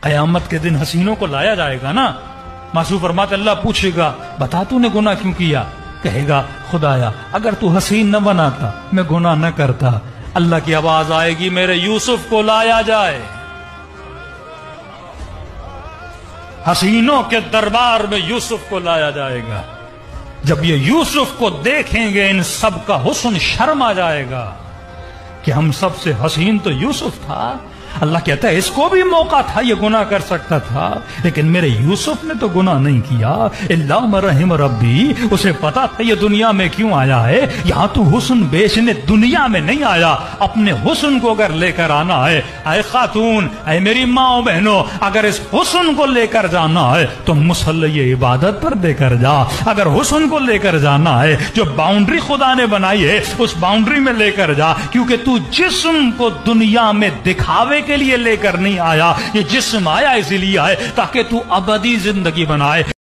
قیامت کے دن حسینوں کو لایا جائے گا نا. معصوم فرماتے اللہ پوچھے گا بتا تو نے گناہ کیوں کیا؟ کہے گا خدایا اگر تو حسین نہ بناتا میں گناہ نہ کرتا. اللہ کی آواز آئے گی میرے یوسف کو لایا جائے. حسینوں کے دربار میں یوسف کو لایا جائے گا. جب یہ یوسف کو دیکھیں گے ان سب کا حسن شرم آ جائے گا کہ ہم سب سے حسین تو یوسف تھا. اللہ کہتا ہے اس کو بھی موقع تھا یہ گناہ کر سکتا تھا لیکن میرے یوسف نے تو گناہ نہیں کیا. الا من رحم ربی، اسے پتا تھا یہ دنیا میں کیوں آیا ہے. یہاں تو حسن بیچنے دنیا میں نہیں آیا، اپنے حسن کو اگر لے کر آنا ہے اے خاتون، اے میری ماں بہنوں، اگر اس حسن کو لے کر جانا ہے تو مصلی عبادت پر دے کر جا. اگر حسن کو لے کر جانا ہے جو باؤنڈری خدا نے بنائی ہے اس باؤنڈری میں لے کر جا، کیونکہ تو جسم کو دنیا میں دکھاوے کے لیے لے کر نہیں آیا. یہ جسم آیا اسی لیے آئے تاکہ تو ابدی زندگی بنائے.